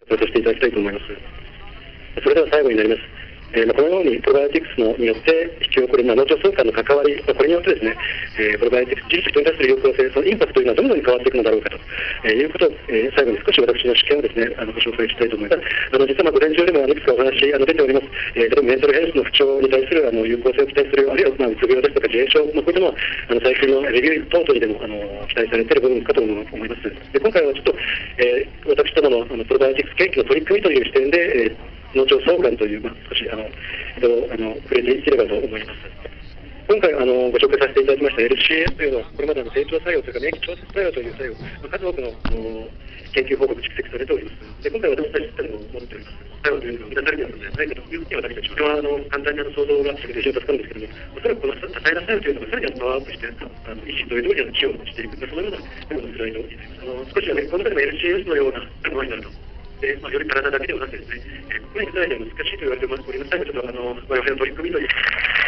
としていただきたいと思います。それでは最後になります。このようにプロバイオティクスによって引き起こる脳腸相関の関わり、これによってですね、プロバイオティクス自身に対する有効性、そのインパクトというのはどのように変わっていくのだろうかということを、最後に少し私の試験をですね、ご紹介したいと思います。実は午前中でもいくつかお話出ております。例えばメンタルヘルスの不調に対する有効性を期待する、あるいはうつ病ですとか自閉症、こういったのは最近のレビュー等々にでも期待されている部分かと思います。で今回はちょっと、私どものプロバイオティクス研究の取り組みという視点で、脳腸相関という、少し触れていければと思います。今回ご紹介させていただきました LCS というのは、これまで成長作用というか免疫調節作用という作用、数多くの研究報告蓄積されております。で今回私たちシステムを持っております。作用というのが生み出されるのではないかというふうに私たちは簡単に想像がして非常に助かるんですけれども、おそらくこの多彩な作用というのがさらにパワーアップして、医師という通り寄与していく、そのようなスライドを少しはこの中でも LCS のようなものになると。より体だけではなくてですね、これに伝えるのは難しいと言われております。最後ちょっと我々の取り組みという。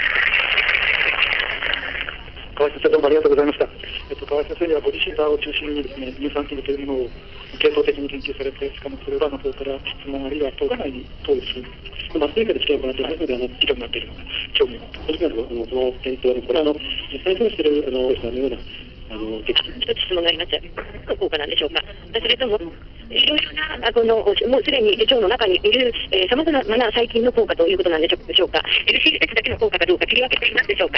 河合先生どうもありがとうございました。河合先生にはご自身を中心にですね、乳酸菌というものを系統的に研究されて、しかもそれらの方から質問あるいは当該に投与する。麻酔科で試験を行っていますので、議論になっているのが興味を持って、その検討これは実際に投与しているような一つ質問があります。効果なんでしょうか。それともいろいろなもうすでに腸の中にいるさまざまな細菌の効果ということなんでしょうか。LCS だけの効果かどうか切り分けていますでしょうか。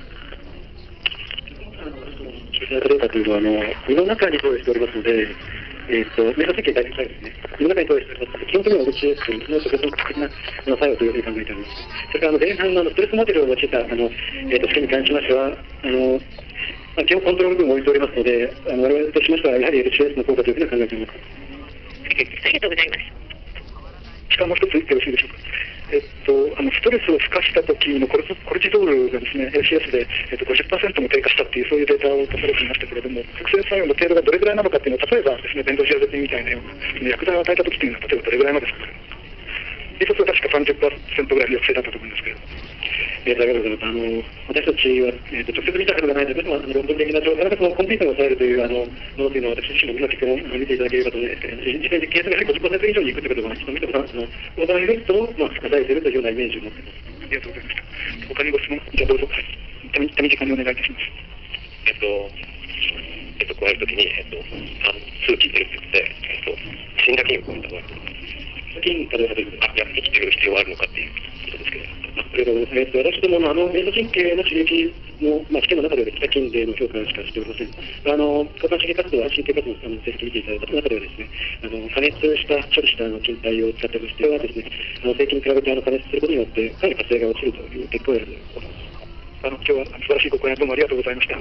データというのは胃の中に投与しておりますので、メタ設計大体ですね。胃の中に投与しております。基本的には LCS の直接的な作用というふうに考えております。それから前半のストレスモデルを用いた試験に関しましては基本コントロール部分を置いておりますので、我々としましてはやはり LCS の効果というふうに考えております。 ありがとうございます。 しかもう一つよろしいでしょうか。ストレスを付加した時のコルチゾールがですね LCS で、50% も低下したっていうそういうデータを出されていましたけれども、副作用の程度がどれぐらいなのかっていうのは、例えばですねベンゾジアゼピンみたいなような薬剤を与えた時というのは例えばどれぐらいまでですか。リソースは確か 30% ぐらい抑制だったと思いますけれども。ありがとうございます。私たちは、直接見たことがないので、論文的な情報、そのコンピューターを抑えるというものというのは、私自身も今結構見ていただければと思うんですけれども、実際にケースがやはり 50% 以上にいくということが、見たことは、オーバーエフェクトを与えているというようなイメージを持っています。ありがとうございました。他にご質問、じゃあどうぞ、手短にお願いいたします。 加えるときに、数期ということで、死んだ菌を込めたのは、 菌かどうかということで、 生きている必要はあるのかっていうことですけれども。 ありがとうございます。私どもの免疫神経の刺激の、試験の中ではできた菌での評価しかしておりません。交感神経活動は神経活動の成績見ていただいた中ではですね、加熱した処理した菌体を使っておりまして、それはですね、正規に比べて加熱することによってかなり活性が落ちるという結果を得られることです。今日は素晴らしいご講演どうもありがとうございました。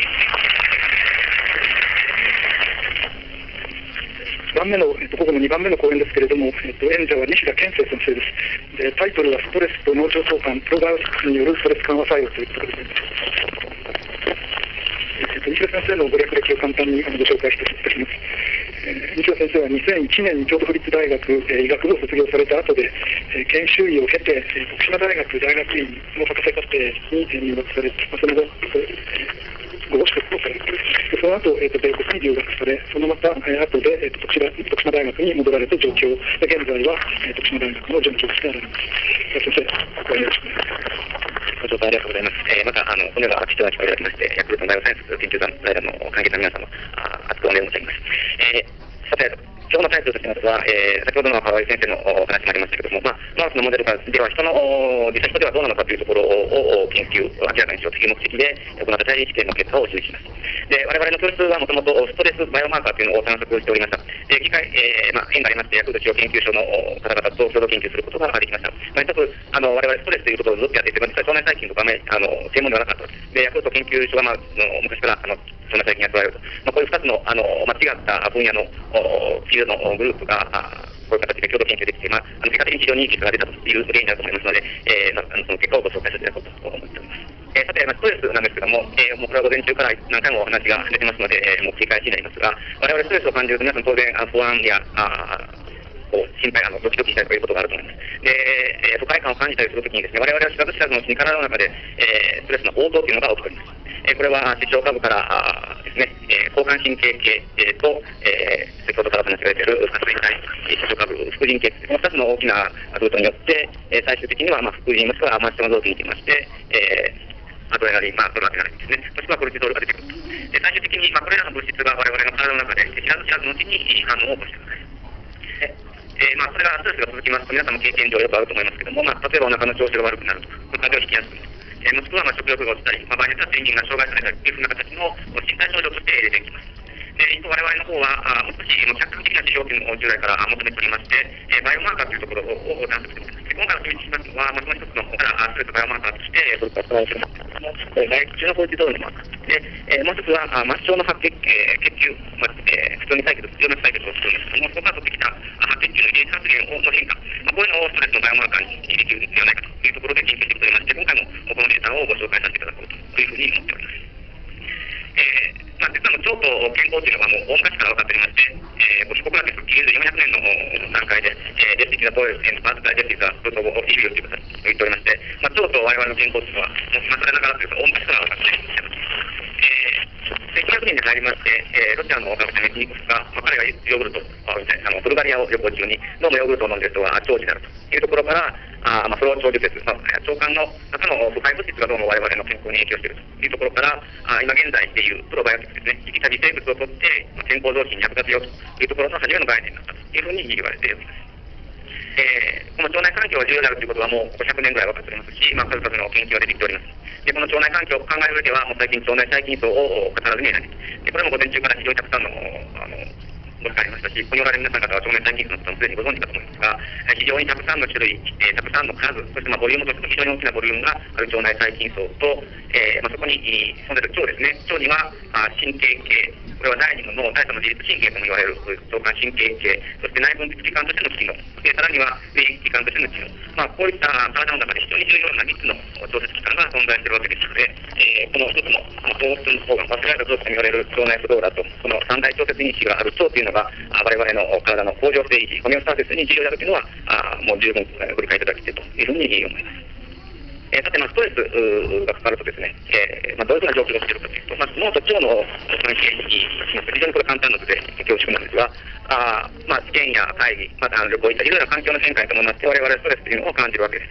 午後の2番目の講演ですけれども、演者は西田健生先生です。タイトルはストレスと脳腸相関、プロバイオティクスによるストレス緩和作用ということです。西田先生のご略歴を簡単にご紹介していきます。西田先生は2001年に京都府立大学医学部を卒業された後で、研修医を経て徳島大学大学院の博士課程に入学され、その後ご資格をされて、その後、米国に留学され、そのまた後で徳島大学に戻られて上京、現在は徳島大学の准教授であられます。先生、ここはよろしくお願いします。 ご紹介ありがとうございます。また、このような貴重な機会をいただきまして、ヤクルトのバイオサイエンス研究団在らの関係者の皆様、熱くお願い申し上げます。さて、今日のタイトルとしましては、先ほどの河合先生のお話もありましたけれども、マウスのモデルでは実際人ではどうなのかというところを研究、明らかにしようという目的で行った対立試験の結果を示します。で、我々の教室はもともとストレスバイオマーカーというのを探索しておりました。で、機会、縁がありまして、ヤクルト治療研究所の方々と共同研究することができました。一つ、我々ストレスということをずっとやっていて、実は腸内細菌とか専門ではなかったです。で、ヤクルト研究所が、昔から腸内細菌が加わると。こういう2つの間違った分野のフィールドのグループがこういう形で共同研究できて、結果的に非常にいい結果が出たという例になると思いますので、その結果をご紹介させていただこうと思っております。さて、ストレスなんですけども、もうこれは午前中から何回もお話が出てますので、もう繰り返しになりますが、我々ストレスを感じると皆さん当然不安や心配、ドキドキしたりということがあると思います。で、不快感を感じたりするときにですね、我々は知らず知らずのうちに体の中で、ストレスの応答というのが起こります。これは視床下部からですね、交感神経系と、先ほどから話が出ている活性体、視床下部付腎系、この2つの大きなルートによって、最終的には、副腎もしくは末梢の臓器に行きまして、アドレナリン、プロアドレナリンですね、もしくはコルチゾールが出てくると。で最終的に、これらの物質が我々の体の中で知らず知らずのうちに反応を起こしてください。それがストレスが続きますと、皆さんも経験上よくあると思いますけども、例えばお腹の調子が悪くなるとか、風邪をひきやすくなる。もしくは食欲が落ちたり、場合によっては睡眠が障害されたりというふうな形の身体症状として出てきます。一方、我々の方は、もう少し客観的な指標というのを従来から求めておりまして、バイオマーカーというところを探索しております。今回お示ししますのは、その一つのストレスバイオマーカーとして、それから捉えていますけれども、外気中のコルチゾールのマーカーで、もう一つは末梢の白血球、普通に採血、必要な採血をするんですけども、そこから取ってきた白血球の遺伝子発現の変化、こういうのをストレスのバイオマーカーにできるのではないかというところで研究してきておりまして、今回もこのデータをご紹介させていただこうというふうに思っております。実は腸と健康というのはもう大昔から分かっておりまして、ヒポクラテス9400年の段階で、レスティキザポエスエンパーツダイジェスティザプロトボオフィリオということを言っておりまして、腸と我々の健康というのは、今更ながらというか大昔から分かっております。1900年に入りまして、ロシアの科学者メキニクスが、彼がヨーグルト、ブルガリアを旅行中に、どうもヨーグルトを飲んでいる人は長寿であるというところから、それを長寿説、腸管の中の不快物質がどうも我々の健康に影響しているというところから、今現在でいうプロバイオティクスですね、生きた微生物をとって健康増進に役立つよというところの初めの概念だったというふうに言われております。この腸内環境が重要であるということはもうここ100年ぐらい分かっておりますし、数々の研究が出てきております。でこの腸内環境を考える上では、もう最近腸内細菌層を語らずにいない。でこれも午前中から非常にたくさんのご理解ありましたし、ここにおられる皆さん方は腸内細菌層のこともすでにご存知かと思いますが、非常にたくさんの種類、たくさんの数、そしてボリュームとしても非常に大きなボリュームがある腸内細菌層と、そこに潜んでいる腸ですね。腸には神経系、これは第二の脳、第三の自律神経とも言われる腸管神経系、そして内分泌器官としての機能、でさらには免疫器官としての機能、こういった体の中で非常に重要な3つの調節器官が存在しているわけですので、この一つの糖質の方が忘れられた臓器と言われる腸内不動だと、この三大調節因子がある腸というのが我々の体の恒常性維持、ホメオスターシスに重要であるというのはもう十分ご理解いただきたいというふうに思います。さて、ストレスがかかるとですね、どういうふうな状況が起きているかというと、脳と腸の関係に非常にこれ簡単なので恐縮なんですが、試験や会議、また旅行行ったいろいろな環境の変化に伴って我々ストレスというのを感じるわけです。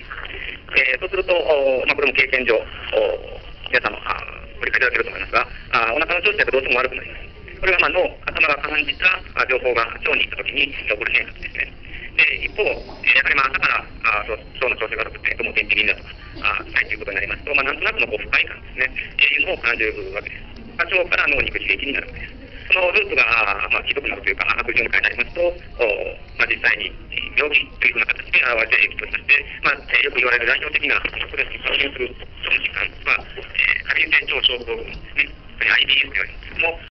そうすると、これも経験上、皆さんもご理解いただけると思いますが、お腹の調子がどうしても悪くなります。これは脳、頭が感じた情報が腸に行ったときに起こる変化ですね。で一方、やはり朝から腸の調子が悪くて、とも元気になるとか、ないということになりますと、なんとなくの不快感ですね、いうのを感じるわけです。腸から脳に行く刺激になるわけです。そのループがひどくなるというか、悪循環になりますと、実際に病気というふうな形で現れていくとしまして、よく言われる代表的なストレスに関連する腸の疾患は、過敏性腸症候群ですね、IBS と言われるんですけども、